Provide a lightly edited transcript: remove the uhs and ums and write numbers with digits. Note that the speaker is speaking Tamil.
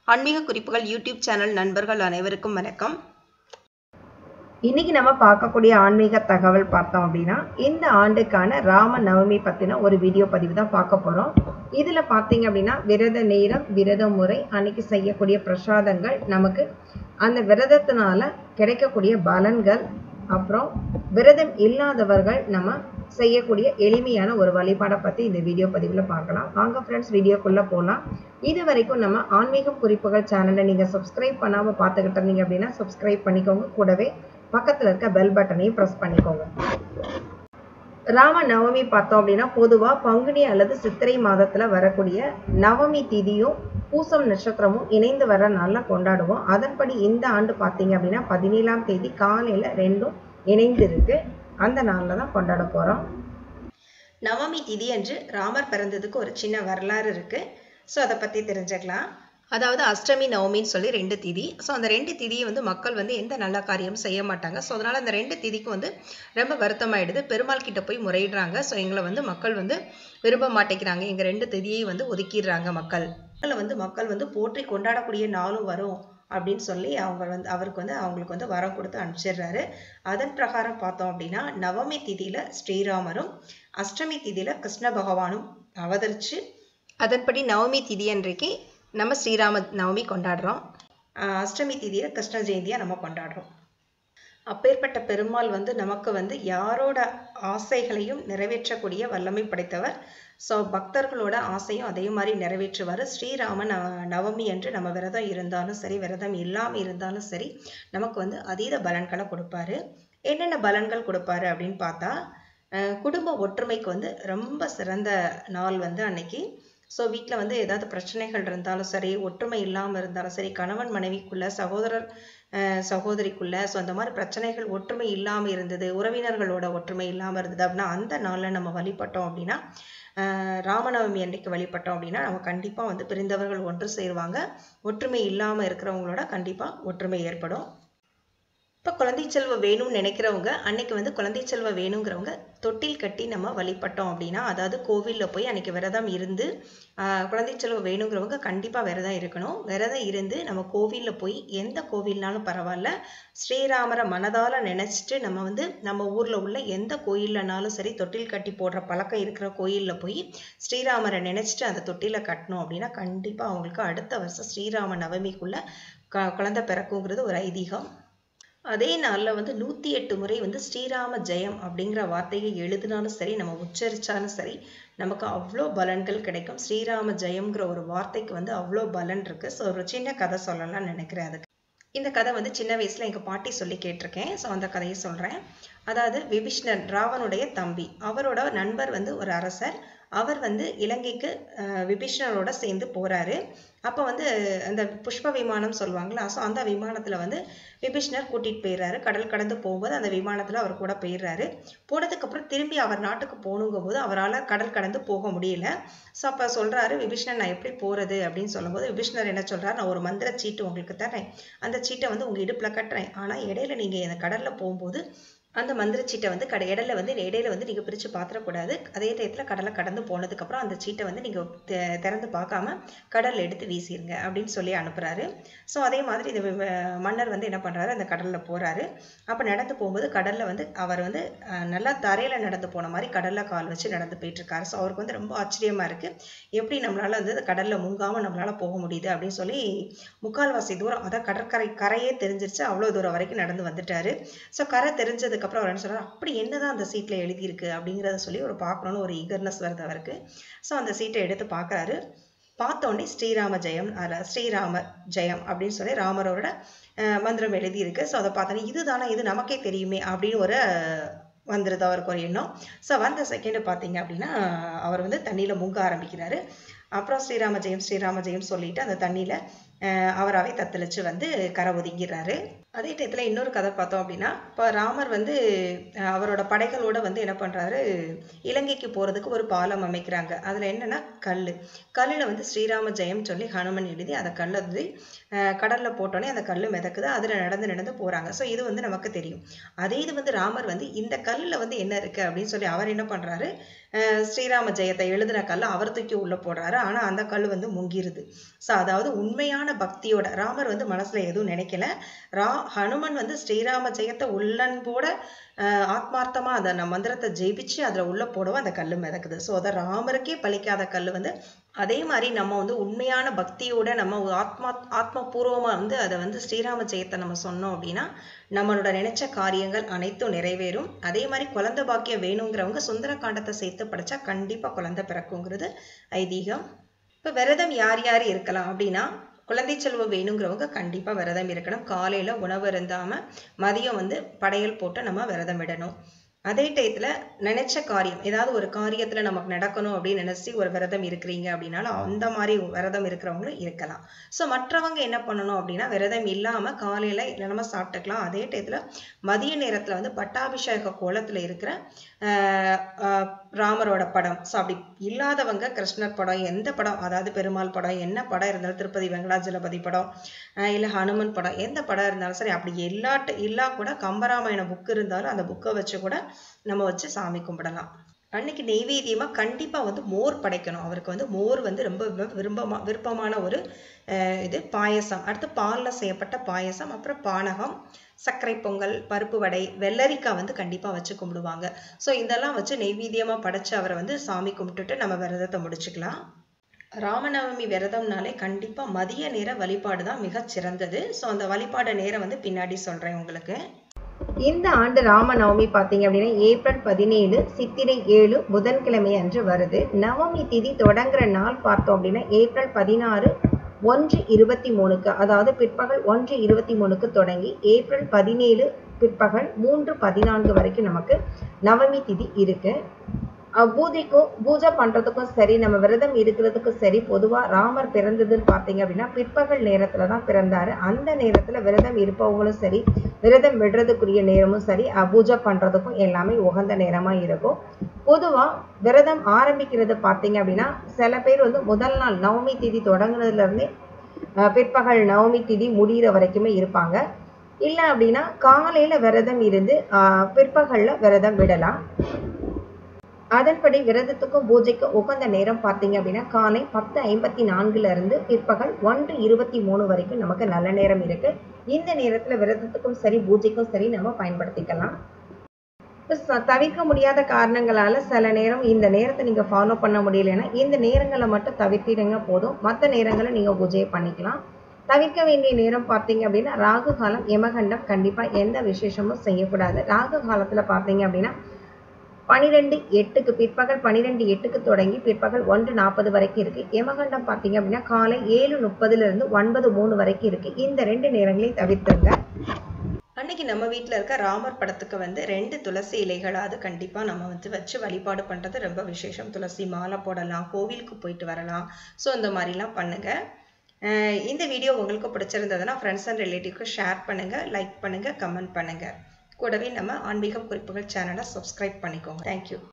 ஆன்மீக குறிப்புகள் யூடியூப் சேனல் நண்பர்கள் அனைவருக்கும் வணக்கம். இன்னைக்கு நம்ம பார்க்கக்கூடிய ஆன்மீக தகவல் பார்த்தோம் அப்படின்னா, இந்த ஆண்டுக்கான ராம நவமி பத்தின ஒரு வீடியோ பதிவு தான் பார்க்க போறோம். இதுல பார்த்தீங்க அப்படின்னா, விரத நேரம், விரத முறை, அன்னைக்கு செய்யக்கூடிய பிரசாதங்கள், நமக்கு அந்த விரதத்தினால கிடைக்கக்கூடிய பலன்கள், அப்புறம் விரதம் இல்லாதவர்கள் நம்ம செய்யக்கூடிய எளிமையான ஒரு வழிபாடை பத்தி இந்த வீடியோ பதிவுல பார்க்கலாம். வாங்க ஃப்ரெண்ட்ஸ், வீடியோக்குள்ள போகலாம். இது வரைக்கும் நம்ம ஆன்மீகம் குறிப்புகள் சேனலை நீங்க சப்ஸ்கிரைப் பண்ணாம பார்த்துக்கிட்டு இருந்தீங்க அப்படின்னா சப்ஸ்கிரைப் பண்ணிக்கோங்க. கூடவே பக்கத்துல இருக்க பெல் பட்டனையும் பிரஸ் பண்ணிக்கோங்க. ராம நவமி பார்த்தோம் அப்படின்னா, பொதுவா பங்குனி அல்லது சித்திரை மாதத்துல வரக்கூடிய நவமி திதியும் பூசம் நட்சத்திரமும் இணைந்து வர நாள்ல கொண்டாடுவோம். அதன்படி இந்த ஆண்டு பார்த்தீங்க அப்படின்னா 17ஆம் தேதி காலையில ரெண்டும் இணைந்து இருக்கு. அந்த நாள்ல தான் கொண்டாட போறோம். நவமி திதி அன்று ராமர் பிறந்ததுக்கு ஒரு சின்ன வரலாறு இருக்கு. ஸோ அதை பத்தி தெரிஞ்சுக்கலாம். அதாவது அஷ்டமி நவமின்னு சொல்லி 2 திதி. ஸோ அந்த 2 திதியை மக்கள் எந்த நல்ல காரியமும் செய்ய மாட்டாங்க. ஸோ அதனால அந்த 2 திதிக்கும் ரொம்ப வருத்தமாயிடுது. பெருமாள் கிட்ட போய் முறையிடுறாங்க. ஸோ எங்களை மக்கள் விரும்ப மாட்டேங்கிறாங்க, எங்க 2 திதியை ஒதுக்கிடுறாங்க மக்கள். மக்கள் போற்றி கொண்டாடக்கூடிய நாளும் வரும் அப்படின்னு சொல்லி அவருக்கு அவங்களுக்கு வரம் கொடுத்து அனுப்பிச்சிடுறாரு. அதன் பிரகாரம் பார்த்தோம் அப்படின்னா, நவமி திதியில ஸ்ரீராமரும், அஷ்டமி திதியில கிருஷ்ண பகவானும் அவதரிச்சு, அதன்படி நவமி திதி அன்றைக்கு நம்ம ஸ்ரீராம நவமி கொண்டாடுறோம். அஷ்டமி திதியில கிருஷ்ண ஜெயந்தியா நம்ம கொண்டாடுறோம். அப்பேற்பட்ட பெருமாள் நமக்கு யாரோட ஆசைகளையும் நிறைவேற்றக்கூடிய வல்லமை படைத்தவர். ஸோ பக்தர்களோட ஆசையும் அதே மாதிரி நிறைவேற்றுவார். ஸ்ரீராம நவமி அன்று நம்ம விரதம் இருந்தாலும் சரி, விரதம் இல்லாமல் இருந்தாலும் சரி, நமக்கு அதீத பலன்களை கொடுப்பாரு. என்னென்ன பலன்கள் கொடுப்பாரு அப்படின்னு பார்த்தா, குடும்ப ஒற்றுமைக்கு ரொம்ப சிறந்த நாள் அன்னைக்கு. ஸோ வீட்டில் ஏதாவது பிரச்சனைகள் இருந்தாலும் சரி, ஒற்றுமை இல்லாமல் இருந்தாலும் சரி, கணவன் மனைவிக்குள்ள, சகோதரர் சகோதரிக்குள்ள, ஸோ அந்த மாதிரி பிரச்சனைகள் ஒற்றுமை இல்லாமல் இருந்தது, உறவினர்களோட ஒற்றுமை இல்லாமல் இருந்தது அப்படின்னா, அந்த நாளில் நம்ம வழிபட்டோம் அப்படின்னா, ராமநவமி அன்னைக்கு வழிபட்டோம் அப்படின்னா, நம்ம கண்டிப்பாக பிரிந்தவர்கள் ஒன்று சேருவாங்க. ஒற்றுமை இல்லாமல் இருக்கிறவங்களோட கண்டிப்பாக ஒற்றுமை ஏற்படும். இப்போ குழந்தை செல்வம் வேணும்னு நினைக்கிறவங்க அன்னைக்கு குழந்தை செல்வம் வேணுங்கிறவங்க தொட்டில் கட்டி நம்ம வழிபட்டோம் அப்படின்னா, அதாவது கோவிலில் போய் அன்னைக்கு விரதம் இருந்து, குழந்தை செல்வம் வேணுங்கிறவங்க கண்டிப்பாக விரதம் இருக்கணும். விரதம் இருந்து நம்ம கோவிலில் போய், எந்த கோவில்னாலும் பரவாயில்ல, ஸ்ரீராமரை மனதால் நினச்சிட்டு நம்ம நம்ம ஊரில் உள்ள எந்த கோயில்லனாலும் சரி, தொட்டில் கட்டி போடுற பழக்கம் இருக்கிற கோயிலில் போய் ஸ்ரீராமரை நினச்சிட்டு அந்த தொட்டில கட்டணும் அப்படின்னா, கண்டிப்பாக அவங்களுக்கு அடுத்த வருஷம் ஸ்ரீராம நவமிக்குள்ள குழந்தை பிறக்குங்கிறது ஒரு ஐதீகம். அதே நாளில் 108 முறை ஸ்ரீராம ஜெயம் அப்படிங்கிற வார்த்தையை எழுதினாலும் சரி, நம்ம உச்சரித்தாலும் சரி, நமக்கு அவ்வளோ பலன்கள் கிடைக்கும். ஸ்ரீராம ஜெயம்ங்கிற ஒரு வார்த்தைக்கு அவ்வளோ பலன் இருக்குது. ஸோ ஒரு சின்ன கதை சொல்லலாம்னு நினைக்கிறேன். அதுக்கு இந்த கதை சின்ன வயசில் எங்கள் பாட்டி சொல்லி கேட்டிருக்கேன். ஸோ அந்த கதையை சொல்கிறேன். அதாவது விபீஷ்ணன், ராவனுடைய தம்பி, அவரோட நண்பர் ஒரு அரசர். அவர் இலங்கைக்கு விபீஷ்ணரோட சேர்ந்து போகிறாரு. அப்போ அந்த புஷ்ப விமானம் சொல்லுவாங்களா, ஸோ அந்த விமானத்தில் விபீஷ்ணர் கூட்டிகிட்டு போயிடுறாரு. கடல் கடந்து போகும்போது அந்த விமானத்தில் அவர் கூட போயிடுறாரு. போனதுக்கப்புறம் திரும்பி அவர் நாட்டுக்கு போகணுங்கும் போது அவரால் கடல் கடந்து போக முடியல. ஸோ அப்போ சொல்கிறாரு விபீஷ்ணர், நான் எப்படி போகிறது அப்படின்னு சொல்லும்போது, விபீஷ்ணர் என்ன சொல்கிறார், நான் ஒரு மந்திர சீட்டு உங்களுக்கு தரேன், அந்த சீட்டை உங்கள் இடுப்பில் கட்டுறேன். ஆனால் இடையில நீங்கள் இந்த கடலில் போகும்போது அந்த மந்திர சீட்டை இடையில நீங்கள் பிரித்து பார்த்துடக்கூடாது. அதே டயத்தில் கடலை கடந்து போனதுக்கப்புறம் அந்த சீட்டை நீங்கள் திறந்து பார்க்காம கடலில் எடுத்து வீசிடுங்க அப்படின்னு சொல்லி அனுப்புகிறாரு. ஸோ அதே மாதிரி இந்த மன்னர் என்ன பண்ணுறாரு, அந்த கடலில் போகிறாரு. அப்போ நடந்து போகும்போது கடலில் அவர் நல்லா தரையில் நடந்து போன மாதிரி கடலில் கால் வச்சு நடந்து போயிட்டுருக்காரு. ஸோ அவருக்கு ரொம்ப ஆச்சரியமாக இருக்குது, எப்படி நம்மளால் கடலில் முங்காமல் நம்மளால் போக முடியுது அப்படின்னு சொல்லி முக்கால்வாசி தூரம், அதான் கரையே தெரிஞ்சிருச்சு, அவ்வளோ தூரம் வரைக்கும் நடந்து வந்துட்டாரு. ஸோ கரை தெரிஞ்சதுக்கு அப்புறம் அவர் என்ன சொல்றாரு, அப்படி என்னதான் அந்த சீட்ல எழுதியிருக்கு அப்படிங்கிறத சொல்லி ஒரு பார்க்கணும்னு ஒரு ஈகர்னஸ் வருது அவருக்கு. ஸோ அந்த சீட்டை எடுத்து பார்க்குறாரு. பார்த்தோன்னே ஸ்ரீராம ஜெயம் அப்படின்னு சொல்லி ராமரோட மந்திரம் எழுதியிருக்கு. ஸோ அதை பார்த்தோன்னே இதுதானே, இது நமக்கே தெரியுமே அப்படின்னு ஒரு வந்துடுது அவருக்கு ஒரு எண்ணம். ஸோ வந்த செகண்ட் பார்த்தீங்க அப்படின்னா, அவர் தண்ணியில் முங்க ஆரம்பிக்கிறாரு. அப்புறம் ஸ்ரீராம ஜெயம் சொல்லிட்டு அந்த தண்ணியில் அவராகவே தத்தளிச்சு கரை ஒதுங்கிறாரு. அதே டயத்தில் இன்னொரு கதை பார்த்தோம் அப்படின்னா, இப்போ ராமர் வந்து அவரோட படைகளோட வந்து என்ன பண்ணுறாரு, இலங்கைக்கு போகிறதுக்கு ஒரு பாலம் அமைக்கிறாங்க. அதில் என்னென்னா கல்லில் வந்து ஸ்ரீராம ஜெயம் சொல்லி ஹனுமன் எழுதி அதை கல்லை வந்து கடலில் போட்டோன்னே அந்த கல் மிதக்குது. அதில் நடந்து போகிறாங்க. ஸோ இது வந்து நமக்கு தெரியும். அதே இது வந்து ராமர் வந்து இந்த கல்லில் வந்து என்ன இருக்குது அப்படின்னு சொல்லி அவர் என்ன பண்ணுறாரு, ஸ்ரீராம ஜெயத்தை எழுதின கல்லை அவர் தூக்கி உள்ளே போடுறாரு. ஆனால் அந்த கல் வந்து முங்கிருது. ஸோ அதாவது உண்மையான பக்தியோட ராமர் வந்து மனசில் எதுவும் நினைக்கல. ஹனுமன் வந்து ஸ்ரீராம ஜெயத்தை உள்ளன்போட ஆத்மார்த்தமாக அந்த மந்திரத்தை ஜெயிச்சு அதில் உள்ள போடவும் அந்த கல் மிதக்குது. ஸோ அதை ராமருக்கே பலிக்காத கல் வந்து அதே மாதிரி நம்ம வந்து உண்மையான பக்தியோட நம்ம ஆத்மபூர்வமாக வந்து அதை வந்து ஸ்ரீராம ஜெயத்தை நம்ம சொன்னோம் அப்படின்னா நம்மளோட நினைச்ச காரியங்கள் அனைத்தும் நிறைவேறும். அதே மாதிரி குழந்தை பாக்கியம் வேணுங்கிறவங்க சுந்தரகாண்டத்தை சேர்த்து படித்தா கண்டிப்பாக குழந்தை பிறக்குங்கிறது ஐதீகம். இப்போ விரதம் யார் யார் இருக்கலாம் அப்படின்னா, குழந்தை செல்வம் வேணுங்கிறவங்க கண்டிப்பாக விரதம் இருக்கணும். காலையில் உணவு இருந்தாமல் மதியம் வந்து படையல் போட்டு நம்ம விரதம் விடணும். அதே டயத்தில் நினைச்ச காரியம் ஏதாவது ஒரு காரியத்தில் நமக்கு நடக்கணும் அப்படின்னு நினச்சி ஒரு விரதம் இருக்கிறீங்க அப்படின்னாலும் அந்த மாதிரி விரதம் இருக்கிறவங்களும் இருக்கலாம். ஸோ மற்றவங்க என்ன பண்ணணும் அப்படின்னா, விரதம் இல்லாமல் காலையில் நம்ம சாப்பிட்டுக்கலாம். அதே டயத்தில் மதிய நேரத்தில் வந்து பட்டாபிஷேக கோலத்தில் இருக்கிற ராமரோட படம், ஸோ அப்படி இல்லாதவங்க கிருஷ்ணர் படம், எந்த படம், அதாவது பெருமாள் படம், என்ன படம் இருந்தாலும், திருப்பதி வெங்கடாஜலபதி படம் இல்லை ஹனுமன் படம், எந்த படம் இருந்தாலும் சரி, அப்படி இல்லா கூட கம்பராமாயண புக்கு இருந்தாலும் அந்த புக்கை வச்சு கூட நம்ம வச்சு சாமி கும்பிடலாம். அன்னைக்கு நெய்வேத்தியமாக கண்டிப்பாக வந்து மோர் படைக்கணும். அவருக்கு வந்து மோர் வந்து ரொம்ப விருப்பமான ஒரு இது பாயசம். அடுத்து பாலில் செய்யப்பட்ட பாயசம், அப்புறம் பானகம், சர்க்கரை பொங்கல், பருப்பு வடை, வெள்ளரிக்காய் வந்து கண்டிப்பாக வச்சு கும்பிடுவாங்க. ஸோ இதெல்லாம் வச்சு நெய்வேத்தியமாக படைச்சு அவரை வந்து சாமி கும்பிட்டுட்டு நம்ம விரதத்தை முடிச்சுக்கலாம். ராமநவமி விரதம்னாலே கண்டிப்பாக மதிய நேர வழிபாடு தான் மிகச் சிறந்தது. ஸோ அந்த வழிபாடு நேரம் வந்து பின்னாடி சொல்கிறேன் உங்களுக்கு. இந்த ஆண்டு ராமநவமி பார்த்தீங்க அப்படின்னா ஏப்ரல் 17 சித்திரை 7 புதன்கிழமை அன்று வருது. நவமி திதி தொடங்குற நாள் பார்த்தோம் அப்படின்னா ஏப்ரல் 16 1:23 அதாவது பிற்பகல் 1:23 தொடங்கி ஏப்ரல் 17 பிற்பகல் 3:14 வரைக்கும் நமக்கு நவமி திதி இருக்கு. பூஜை பண்றதுக்கும் சரி, நம்ம விரதம் இருக்கிறதுக்கும் சரி, பொதுவா ராமர் பிறந்ததுன்னு பார்த்தீங்க அப்படின்னா பிற்பகல் நேரத்துல தான் பிறந்தாரு. அந்த நேரத்துல விரதம் இருப்பவங்களும் சரி, விரதம் விடுறதுக்குரிய நேரமும் சரி, பூஜை பண்றதுக்கும் எல்லாமே உகந்த நேரமா இருக்கும். பொதுவா விரதம் ஆரம்பிக்கிறது பார்த்தீங்க அப்படின்னா சில பேர் வந்து முதல் நாள் நவமி திதி தொடங்குனதுல இருந்தே பிற்பகல் நவமி திதி முடிகிற வரைக்குமே இருப்பாங்க. இல்லை அப்படின்னா காலையில விரதம் இருந்து பிற்பகல்ல விரதம் விடலாம். அதன்படி விரதத்துக்கும் பூஜைக்கும் உகந்த நேரம் பார்த்தீங்க அப்படின்னா காலை 10:54 இருந்து பிற்பகல் 1:23 வரைக்கும் நமக்கு நல்ல நேரம் இருக்கு. இந்த நேரத்துல விரதத்துக்கும் சரி பூஜைக்கும் சரி நம்ம பயன்படுத்திக்கலாம். தவிர்க்க முடியாத காரணங்களால சில நேரம் இந்த நேரத்தை நீங்க ஃபாலோ பண்ண முடியலைன்னா இந்த நேரங்களை மட்டும் தவிர்த்திடுங்க போதும். மற்ற நேரங்களை நீங்க பூஜையை பண்ணிக்கலாம். தவிர்க்க வேண்டிய நேரம் பார்த்தீங்க அப்படின்னா ராகு காலம், யமகண்டம் கண்டிப்பா எந்த விசேஷமும் செய்யக்கூடாது. ராகு காலத்துல பார்த்தீங்க அப்படின்னா 12:08 பிற்பகல் 12:08 தொடங்கி பிற்பகல் 1:40 வரைக்கும் இருக்கு. யமகண்டம் பார்த்தீங்க அப்படின்னா காலை 7:30 இருந்து 9:03 வரைக்கும் இருக்கு. இந்த 2 நேரங்களையும் தவிர்த்துங்க. அன்னைக்கு நம்ம வீட்டில் இருக்க ராமர் படத்துக்கு வந்து 2 துளசி இலைகளாவது கண்டிப்பாக நம்ம வந்து வச்சு வழிபாடு பண்ணுறது ரொம்ப விசேஷம். துளசி மாலை போடலாம், கோவிலுக்கு போயிட்டு வரலாம். ஸோ இந்த மாதிரிலாம் பண்ணுங்க. இந்த வீடியோ உங்களுக்கு பிடிச்சிருந்ததுன்னா ஃப்ரெண்ட்ஸ் அண்ட் ரிலேட்டிவ்க்கு ஷேர் பண்ணுங்க, லைக் பண்ணுங்க, கமெண்ட் பண்ணுங்க. கூடவே நம்ம ஆன்மீகம் குறிப்புகள் சேனலை சப்ஸ்கிரைப் பண்ணிக்கோங்க. தேங்க்யூ.